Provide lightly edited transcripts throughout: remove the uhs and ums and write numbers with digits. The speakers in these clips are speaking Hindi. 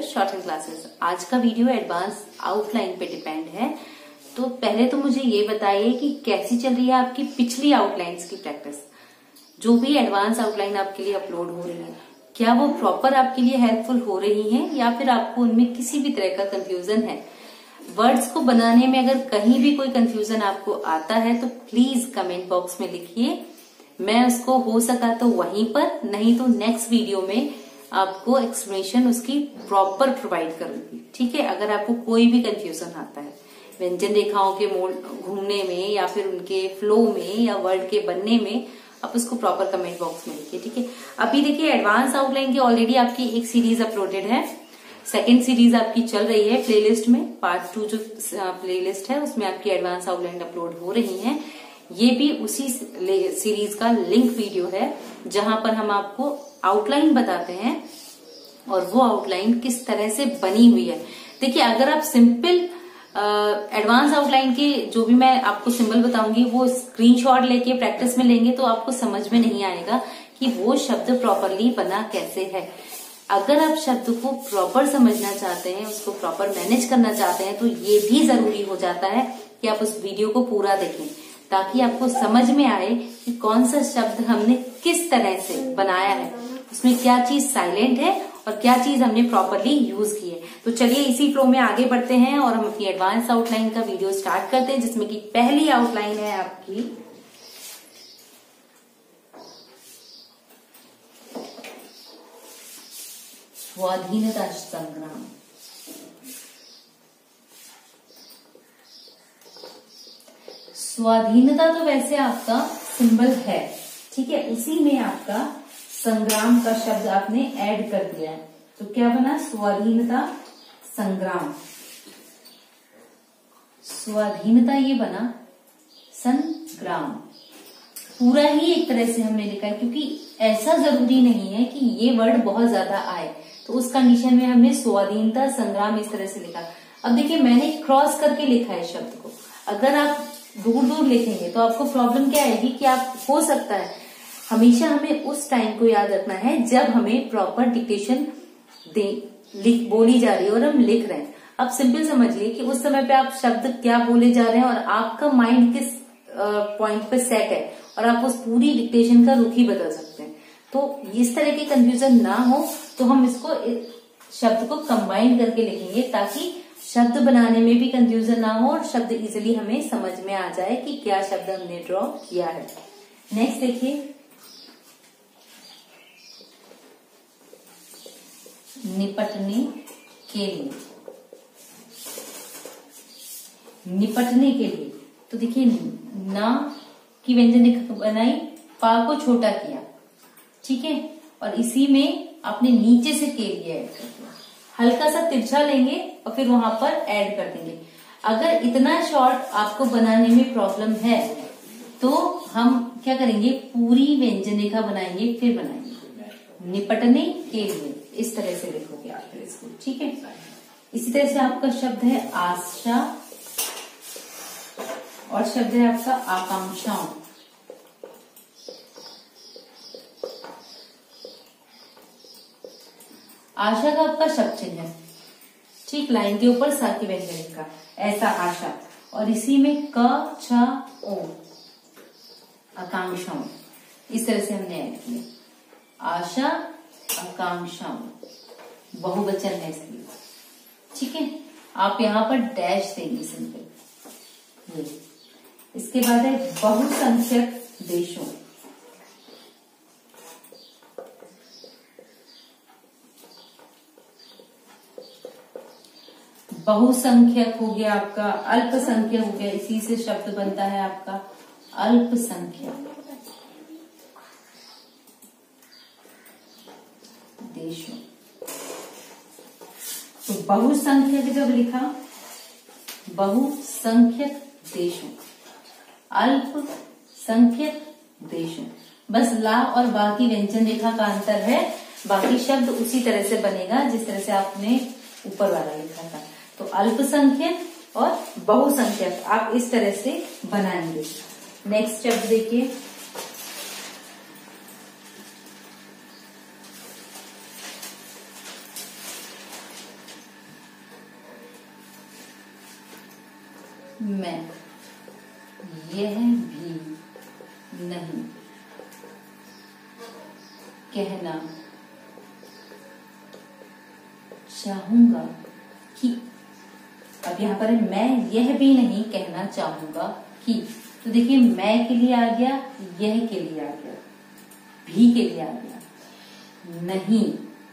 Computer shorthand classes. आज का वीडियो एडवांस आउटलाइन पे डिपेंड है। तो पहले तो मुझे ये बताइए कि कैसी चल रही है आपकी पिछली आउटलाइंस की प्रैक्टिस। जो भी एडवांस आउटलाइन आपके लिए अपलोड हो रही है, क्या वो प्रॉपर आपके लिए हेल्पफुल हो रही है या फिर आपको उनमें किसी भी तरह का कंफ्यूजन है? वर्ड्स को बनाने में अगर कहीं भी कोई कंफ्यूजन आपको आता है तो प्लीज कमेंट बॉक्स में लिखिए। मैं उसको हो सका तो वहीं पर, नहीं तो नेक्स्ट वीडियो में आपको एक्सप्लेनेशन उसकी प्रॉपर प्रोवाइड करूंगी। ठीक है, अगर आपको कोई भी कंफ्यूजन आता है व्यंजन रेखाओं के मोड़ घूमने में या फिर उनके फ्लो में या वर्ड के बनने में, आप उसको प्रॉपर कमेंट बॉक्स में लिखिए। ठीक है, अभी देखिए एडवांस आउटलाइन की ऑलरेडी आपकी एक सीरीज अपलोडेड है, सेकेंड सीरीज आपकी चल रही है प्लेलिस्ट में। पार्ट 2 जो प्लेलिस्ट है उसमें आपकी एडवांस आउटलाइन अपलोड हो रही है। ये भी उसी सीरीज का लिंक वीडियो है जहां पर हम आपको आउटलाइन बताते हैं और वो आउटलाइन किस तरह से बनी हुई है। देखिए, अगर आप सिंपल एडवांस आउटलाइन के जो भी मैं आपको सिंबल बताऊंगी वो स्क्रीनशॉट लेके प्रैक्टिस में लेंगे तो आपको समझ में नहीं आएगा कि वो शब्द प्रॉपरली बना कैसे है। अगर आप शब्द को प्रॉपर समझना चाहते हैं, उसको प्रॉपर मैनेज करना चाहते हैं, तो ये भी जरूरी हो जाता है कि आप उस वीडियो को पूरा देखें ताकि आपको समझ में आए कि कौन सा शब्द हमने किस तरह से बनाया है, उसमें क्या चीज साइलेंट है और क्या चीज हमने प्रॉपरली यूज की है। तो चलिए इसी फ्लो में आगे बढ़ते हैं और हम अपनी एडवांस आउटलाइन का वीडियो स्टार्ट करते हैं, जिसमें कि पहली आउटलाइन है आपकी स्वाधीनता संग्राम। स्वाधीनता तो वैसे आपका सिंबल है, ठीक है, उसी में आपका संग्राम का शब्द आपने ऐड कर दिया है, तो क्या बना? स्वाधीनता संग्राम। स्वाधीनता ये बना संग्राम। पूरा ही एक तरह से हमने लिखा है क्योंकि ऐसा जरूरी नहीं है कि ये वर्ड बहुत ज्यादा आए, तो उस कंडीशन में हमने स्वाधीनता संग्राम इस तरह से लिखा। अब देखिए, मैंने क्रॉस करके लिखा है शब्द को। अगर आप दूर दूर लिखेंगे तो आपको प्रॉब्लम क्या आएगी कि आप हो सकता है हमेशा हमें उस टाइम को याद रखना है जब हमें प्रॉपर डिक्टेशन बोली जा रही है और हम लिख रहे हैं। अब सिंपल समझिए कि उस समय पे आप शब्द क्या बोले जा रहे हैं और आपका माइंड किस पॉइंट पे सेट है और आप उस पूरी डिक्टेशन का रुख ही बदल सकते हैं। तो इस तरह की कंफ्यूजन ना हो तो हम इसको शब्द को कंबाइन करके लिखेंगे ताकि शब्द बनाने में भी कंफ्यूजन ना हो और शब्द इजीली हमें समझ में आ जाए कि क्या शब्द हमने ड्रॉ किया है। नेक्स्ट देखिए, निपटने के लिए। निपटने के लिए तो देखिए, ना की व्यंजन रेखा बनाई, पा को छोटा किया, ठीक है, और इसी में आपने नीचे से के लिए ऐड कर दिया। हल्का सा तिरछा लेंगे और फिर वहां पर ऐड कर देंगे। अगर इतना शॉर्ट आपको बनाने में प्रॉब्लम है तो हम क्या करेंगे, पूरी व्यंजन रेखा बनाएंगे, फिर बनाएंगे। निपटने के लिए इस तरह से लिखोगे आप इसको, ठीक है। इसी तरह से आपका शब्द है आशा और शब्द है आपका आकांक्षाओं। आशा का आपका शब्द चिन्ह है, ठीक, लाइन के ऊपर सा की व्यंजन रेखा, ऐसा आशा, और इसी में क छ ओ आकांक्षाओं, इस तरह से हमने ऐड किया। आशा आकांक्षाओं बहुवचन है इसलिए, ठीक है। आप यहां पर डैश देंगे सिंपल ये। इसके बाद है बहुसंख्यक देशों। बहुसंख्यक हो गया आपका, अल्पसंख्यक हो गया, इसी से शब्द बनता है आपका अल्पसंख्यक देशों। तो बहुसंख्यक जब लिखा, बहुसंख्यक देशों, अल्पसंख्यक देशों, बस ला और बा की व्यंजन रेखा का अंतर है, बाकी शब्द उसी तरह से बनेगा जिस तरह से आपने ऊपर वाला लिखा था। तो अल्पसंख्यक और बहुसंख्यक आप इस तरह से बनाएंगे। नेक्स्ट शब्द देखिए, मैं यह भी नहीं कहना चाहूंगा कि। अब यहाँ पर मैं यह भी नहीं कहना चाहूंगा कि, तो देखिए मैं के लिए आ गया, यह के लिए आ गया, भी के लिए आ गया, नहीं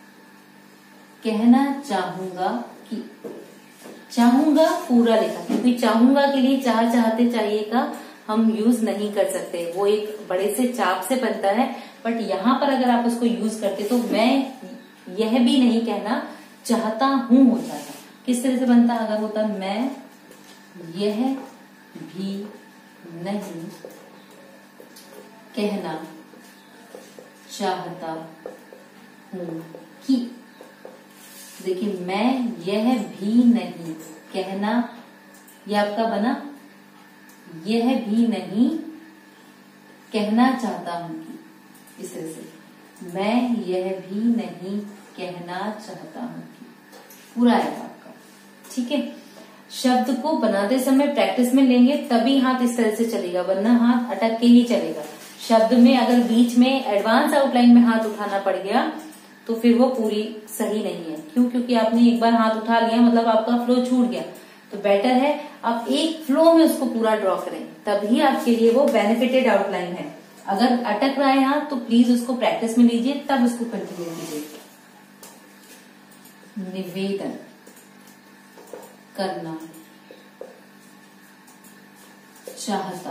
कहना चाहूंगा कि। चाहूंगा पूरा लिखा, क्योंकि चाहूंगा के लिए चाह चाहते चाहिए का हम यूज नहीं कर सकते, वो एक बड़े से चाप से बनता है। बट यहाँ पर अगर आप उसको यूज करते तो मैं यह भी नहीं कहना चाहता हूं हो जाता। किस तरह से बनता अगर होता मैं यह भी नहीं कहना चाहता हूं कि। देखिए मैं यह भी नहीं कहना, यह आपका बना यह भी नहीं कहना चाहता हूं कि। इस तरह से मैं यह भी नहीं कहना चाहता हूं कि पूरा आएगा आपका। ठीक है, शब्द को बनाते समय प्रैक्टिस में लेंगे तभी हाथ इस तरह से चलेगा, वरना हाथ अटक के ही चलेगा। शब्द में अगर बीच में एडवांस आउटलाइन में हाथ उठाना पड़ गया तो फिर वो पूरी सही नहीं है। क्यों? क्योंकि आपने एक बार हाथ उठा लिया मतलब आपका फ्लो छूट गया। तो बेटर है आप एक फ्लो में उसको पूरा ड्रॉ करें, तभी आपके लिए वो बेनिफिटेड आउटलाइन है। अगर अटक रहा है हाथ तो प्लीज उसको प्रैक्टिस में लीजिए, तब उसको कंटिन्यू कीजिए। निवेदन करना चाहता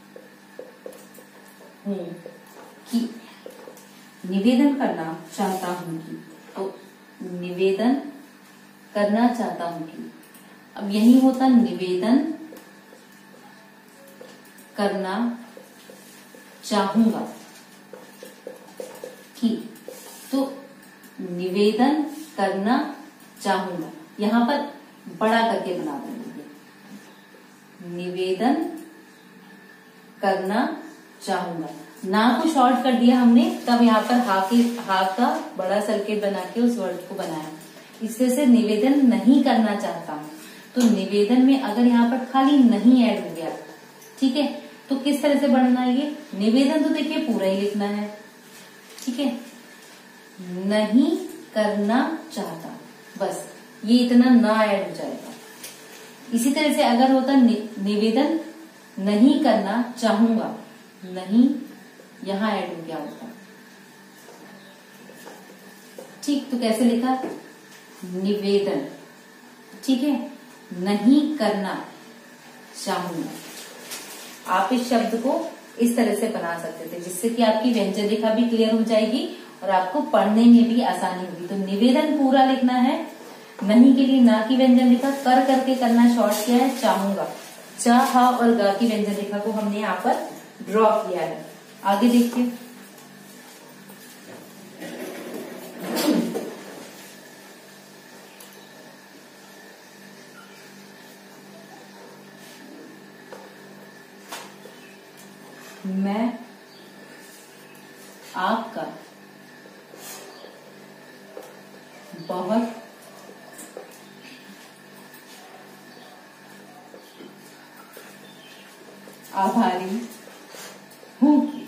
हूं कि। निवेदन करना चाहता हूं कि, तो निवेदन करना चाहता हूं कि। अब यही होता निवेदन करना चाहूंगा कि, तो निवेदन करना चाहूंगा, यहां पर बड़ा करके बना देंगे। निवेदन करना चाहूंगा, ना को शॉर्ट कर दिया हमने, तब यहाँ पर हा का बड़ा सर्किट बना के उस वर्ड को बनाया। इससे से निवेदन नहीं करना चाहता हूं, तो निवेदन में अगर यहाँ पर खाली नहीं ऐड हो गया, ठीक है, तो किस तरह से बनना है ये निवेदन? तो देखिए पूरा ही लिखना है। ठीक है, नहीं करना चाहता, बस ये इतना ना ऐड हो जाएगा। इसी तरह से अगर होता निवेदन नहीं करना चाहूंगा, नहीं यहां ऐड हो गया होता। ठीक, तो कैसे लिखा? निवेदन, ठीक है, नहीं करना चाहूंगा। आप इस शब्द को इस तरह से बना सकते थे, जिससे कि आपकी व्यंजन रेखा भी क्लियर हो जाएगी और आपको पढ़ने में भी आसानी होगी। तो निवेदन पूरा लिखना है, नहीं के लिए ना की व्यंजन रेखा कर करके करना शॉर्ट किया है, चाहूंगा। चा, हा और गा की व्यंजन रेखा को हमने यहाँ पर ड्रॉ किया है। आगे देखिए, मैं आपका बहुत आभारी हूं कि।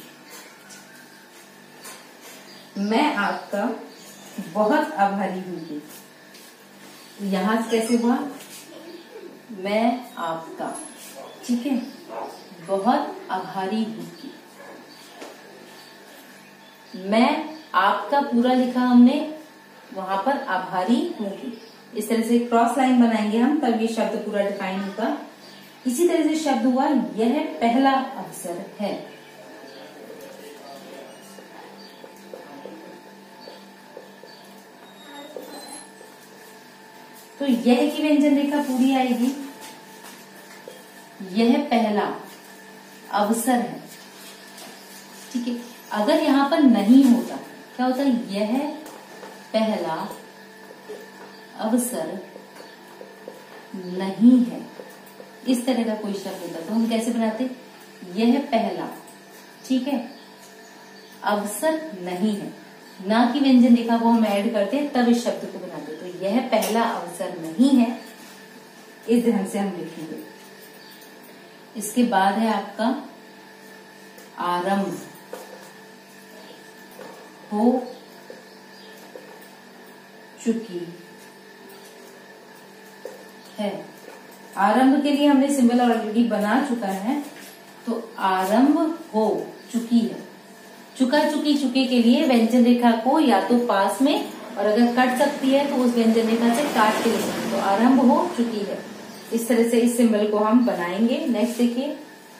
मैं आपका बहुत आभारी हूं कि, यहां से कैसे हुआ? मैं आपका, ठीक है, बहुत आभारी हूं कि। मैं आपका पूरा लिखा हमने, वहां पर आभारी हूं कि। इस तरह से क्रॉस लाइन बनाएंगे हम, तब ये शब्द पूरा डिफाइन होगा। इसी तरह से शब्द हुआ यह पहला अवसर है। तो यह की व्यंजन रेखा पूरी आएगी। यह पहला अवसर है, ठीक है। अगर यहां पर नहीं होता, क्या होता? यह पहला अवसर नहीं है, इस तरह का कोई शब्द होता तो हम कैसे बनाते? यह पहला, ठीक है, अवसर नहीं है, ना की व्यंजन रेखा को हम ऐड करते हैं तब इस शब्द को बनाते। तो यह पहला अवसर नहीं है, इस ध्यान से हम लिखेंगे। इसके बाद है आपका आरंभ, हो चुकी है। आरंभ के लिए हमने सिंबल ऑलरेडी बना चुका है, तो आरंभ हो चुकी है। चुका चुकी चुके के लिए व्यंजन रेखा को या तो पास में, और अगर कट सकती है तो उस व्यंजन रेखा से काट के लिखेंगे, तो आरंभ हो चुकी है। इस तरह से इस सिंबल को हम बनाएंगे। नेक्स्ट देखिए,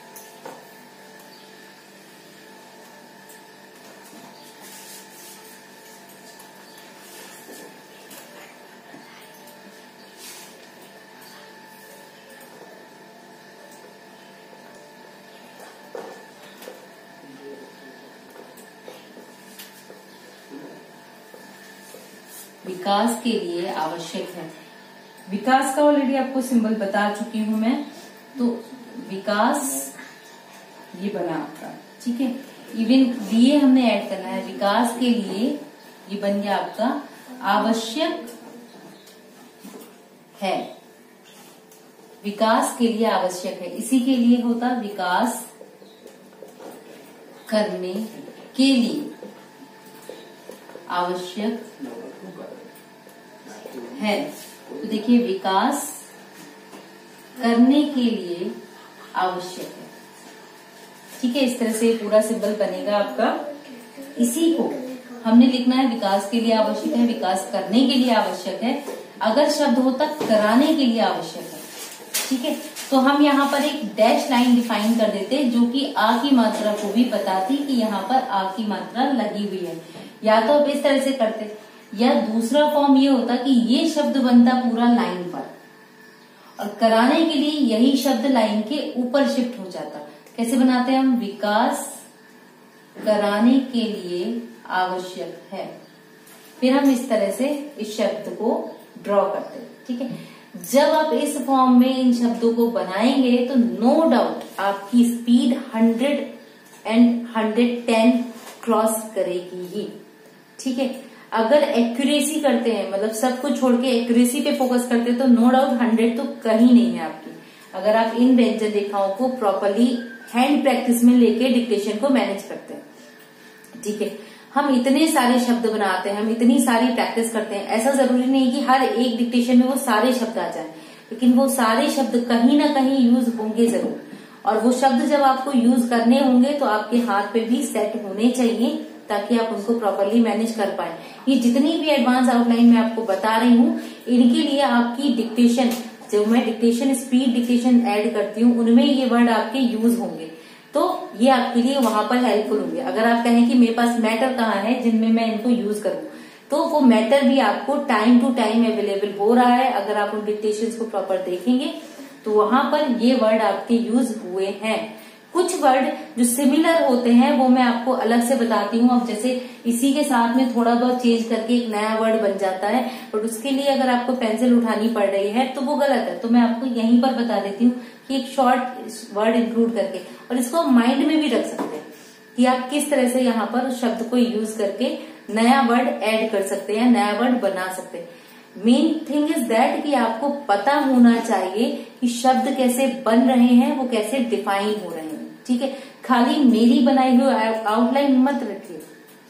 विकास के लिए आवश्यक है। विकास का ऑलरेडी आपको सिंबल बता चुकी हूं मैं, तो विकास ये बना आपका, ठीक है। इवन लिए हमने ऐड करना है, विकास के लिए ये बन गया आपका आवश्यक है। विकास के लिए आवश्यक है, इसी के लिए होता विकास करने के लिए आवश्यक है। तो देखिए, विकास करने के लिए आवश्यक है, ठीक है। इस तरह से पूरा सिंबल बनेगा आपका। इसी को हमने लिखना है, विकास के लिए आवश्यक है, विकास करने के लिए आवश्यक है। अगर शब्द होता कराने के लिए आवश्यक है, ठीक है, तो हम यहाँ पर एक डैश लाइन डिफाइन कर देते जो कि आ की मात्रा को भी बताती कि यहाँ पर आ की मात्रा लगी हुई है। या तो आप इस तरह से करते, या दूसरा फॉर्म ये होता कि ये शब्द बनता पूरा लाइन पर, और कराने के लिए यही शब्द लाइन के ऊपर शिफ्ट हो जाता। कैसे बनाते हैं हम, विकास कराने के लिए आवश्यक है। फिर हम इस तरह से इस शब्द को ड्रॉ करते हैं, ठीक है। जब आप इस फॉर्म में इन शब्दों को बनाएंगे तो नो डाउट आपकी स्पीड 100 एंड 110 क्रॉस करेगी ही, ठीक है। अगर एक्यूरेसी करते हैं, मतलब सब कुछ छोड़ के एक्यूरेसी पे फोकस करते हैं, तो नो डाउट 100 तो कहीं नहीं है आपकी। अगर आप इन व्यंजन रेखाओं को प्रॉपरली हैंड प्रैक्टिस में लेके डिक्टेशन को मैनेज करते हैं, ठीक है। हम इतने सारे शब्द बनाते हैं, हम इतनी सारी प्रैक्टिस करते हैं, ऐसा जरूरी नहीं कि हर एक डिक्टेशन में वो सारे शब्द आ जाए, लेकिन वो सारे शब्द कहीं ना कहीं यूज होंगे जरूर। और वो शब्द जब आपको यूज करने होंगे तो आपके हाथ पे भी सेट होने चाहिए, ताकि आप उनको प्रॉपरली मैनेज कर पाए। ये जितनी भी एडवांस आउटलाइन मैं आपको बता रही हूँ, इनके लिए आपकी डिक्टेशन, जो मैं डिक्टेशन स्पीड डिक्टेशन ऐड करती हूँ, उनमें ये वर्ड आपके यूज होंगे, तो ये आपके लिए वहां पर हेल्पफुल होंगे। अगर आप कहें कि मेरे पास मैटर कहाँ है जिनमें मैं इनको यूज करूँ, तो वो मैटर भी आपको टाइम टू टाइम अवेलेबल हो रहा है। अगर आप उन डिक्टेशंस को प्रॉपर देखेंगे तो वहां पर ये वर्ड आपके यूज हुए हैं। कुछ वर्ड जो सिमिलर होते हैं वो मैं आपको अलग से बताती हूँ। अब जैसे इसी के साथ में थोड़ा बहुत चेंज करके एक नया वर्ड बन जाता है, और उसके लिए अगर आपको पेंसिल उठानी पड़ रही है तो वो गलत है। तो मैं आपको यहीं पर बता देती हूँ कि एक शॉर्ट वर्ड इंक्लूड करके, और इसको माइंड में भी रख सकते हैं कि आप किस तरह से यहाँ पर उस शब्द को यूज करके नया वर्ड ऐड कर सकते हैं, नया वर्ड बना सकते हैं। मेन थिंग इज दैट कि आपको पता होना चाहिए कि शब्द कैसे बन रहे हैं, वो कैसे डिफाइन हो रहे हैं, ठीक है। खाली मेरी बनाई हुई आउटलाइन मत रखिए।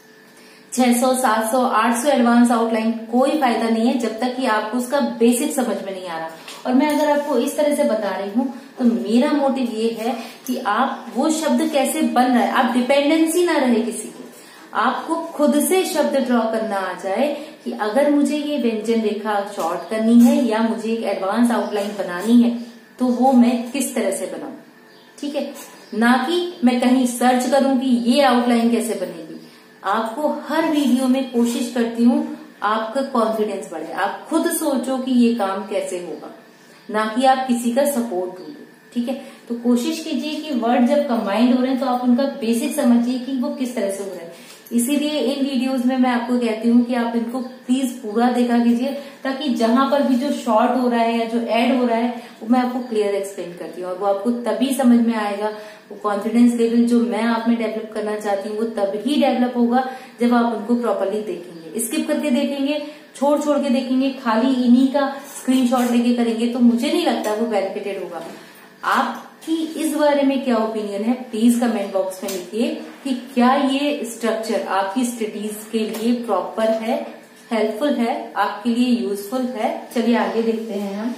600, 700, 800 एडवांस आउटलाइन कोई फायदा नहीं है जब तक कि आपको उसका बेसिक समझ में नहीं आ रहा। और मैं अगर आपको इस तरह से बता रही हूँ तो मेरा मोटिव ये है कि आप वो शब्द कैसे बन रहा है, आप डिपेंडेंसी ना रहे किसी की, आपको खुद से शब्द ड्रॉ करना आ जाए कि अगर मुझे ये व्यंजन रेखा शॉर्ट करनी है या मुझे एक एडवांस आउटलाइन बनानी है तो वो मैं किस तरह से बनाऊं, ठीक है। ना कि मैं कहीं सर्च करूं कि ये आउटलाइन कैसे बनेगी। आपको हर वीडियो में कोशिश करती हूँ आपका कॉन्फिडेंस बढ़े, आप खुद सोचो कि ये काम कैसे होगा, ना कि आप किसी का सपोर्ट ढूंढो, ठीक है। तो कोशिश कीजिए कि वर्ड जब कंबाइंड हो रहे हैं तो आप उनका बेसिक समझिए कि वो किस तरह से हो रहे हैं। इसीलिए इन वीडियोस में मैं आपको कहती हूँ कि आप इनको प्लीज पूरा देखा कीजिए, ताकि जहां पर भी जो शॉर्ट हो रहा है या जो ऐड हो रहा है वो मैं आपको क्लियर एक्सप्लेन करती हूँ, और वो आपको तभी समझ में आएगा। वो कॉन्फिडेंस लेवल जो मैं आप में डेवलप करना चाहती हूँ वो तभी डेवलप होगा जब आप उनको प्रॉपरली देखेंगे। स्किप करके देखेंगे, छोड़ छोड़ के देखेंगे, खाली इन्हीं का स्क्रीनशॉट लेके करेंगे तो मुझे नहीं लगता वो बेनिफिटेड होगा। आप कि इस बारे में क्या ओपिनियन है, प्लीज कमेंट बॉक्स में लिखिए कि क्या ये स्ट्रक्चर आपकी स्टडीज के लिए प्रॉपर है, हेल्पफुल है, आपके लिए यूजफुल है। चलिए आगे देखते हैं हम।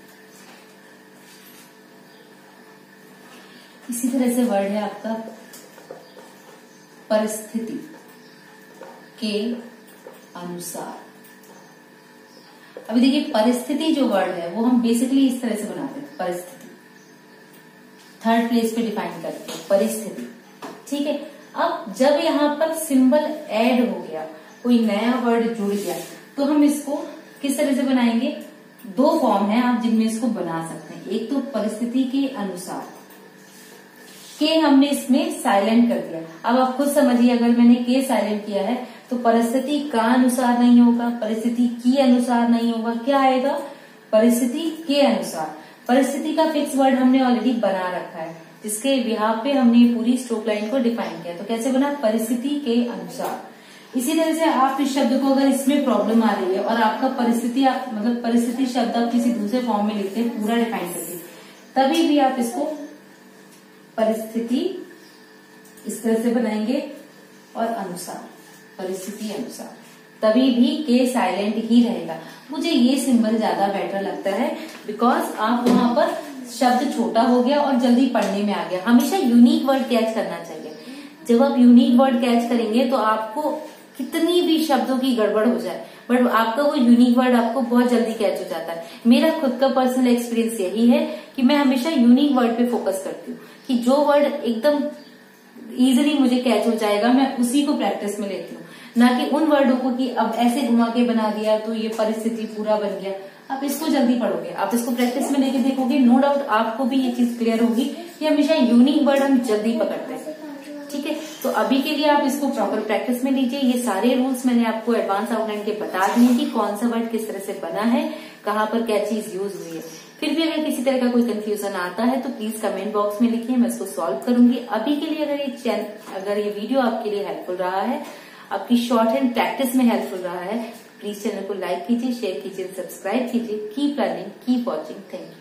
इसी तरह से वर्ड है आपका परिस्थिति के अनुसार। अभी देखिए परिस्थिति जो वर्ड है वो हम बेसिकली इस तरह से बनाते हैं, परिस्थिति थर्ड प्लेस पे डिफाइन करते हैं परिस्थिति, ठीक है। अब जब यहाँ पर सिंबल ऐड हो गया, कोई नया वर्ड जुड़ गया, तो हम इसको किस तरह से बनाएंगे? दो फॉर्म है आप जिनमें इसको बना सकते हैं। एक तो परिस्थिति के अनुसार, के हमने इसमें साइलेंट कर दिया। अब आप खुद समझिए, अगर मैंने के साइलेंट किया है तो परिस्थिति का अनुसार नहीं होगा, परिस्थिति की अनुसार नहीं होगा, क्या आएगा? परिस्थिति के अनुसार। परिस्थिति का फिक्स वर्ड हमने ऑलरेडी बना रखा है, जिसके बिहाफ पे हमने पूरी स्ट्रोक लाइन को डिफाइन किया। तो कैसे बना? परिस्थिति के अनुसार। इसी तरह से आप इस शब्द को, अगर इसमें प्रॉब्लम आ रही है और आपका परिस्थिति मतलब परिस्थिति शब्द आप किसी दूसरे फॉर्म में लिखते हैं, पूरा डिफाइन करके, तभी भी आप इसको परिस्थिति इस तरह से बनाएंगे और अनुसार, परिस्थिति अनुसार, तभी भी के साइलेंट ही रहेगा। मुझे ये सिंबल ज्यादा बेटर लगता है, बिकॉज आप वहां पर शब्द छोटा हो गया और जल्दी पढ़ने में आ गया। हमेशा यूनिक वर्ड कैच करना चाहिए। जब आप यूनिक वर्ड कैच करेंगे तो आपको कितनी भी शब्दों की गड़बड़ हो जाए, बट आपका वो यूनिक वर्ड आपको बहुत जल्दी कैच हो जाता है। मेरा खुद का पर्सनल एक्सपीरियंस यही है कि मैं हमेशा यूनिक वर्ड पे फोकस करती हूँ, कि जो वर्ड एकदम इजिली मुझे कैच हो जाएगा मैं उसी को प्रैक्टिस में लेती हूँ, ना कि उन वर्डों को कि अब ऐसे घुमा के बना दिया तो ये परिस्थिति पूरा बन गया। आप इसको जल्दी पढ़ोगे, आप इसको प्रैक्टिस में लेके देखोगे, नो डाउट आपको भी ये चीज क्लियर होगी कि हमेशा यूनिक वर्ड हम जल्दी पकड़ते हैं, ठीक है। तो अभी के लिए आप इसको प्रॉपर प्रैक्टिस में लीजिए। ये सारे रूल्स मैंने आपको एडवांस आउटलाइन के बता दिए कि कौन सा वर्ड किस तरह से बना है, कहाँ पर क्या चीज यूज हुई है। फिर भी अगर किसी तरह का कोई कंफ्यूजन आता है तो प्लीज कमेंट बॉक्स में लिखिए, मैं इसको सॉल्व करूंगी। अभी के लिए अगर ये वीडियो आपके लिए हेल्पफुल रहा है, आपकी शॉर्ट हैंड प्रैक्टिस में हेल्पफुल रहा है, प्लीज चैनल को लाइक कीजिए, शेयर कीजिए, सब्सक्राइब कीजिए। Keep learning, keep watching. Thank you.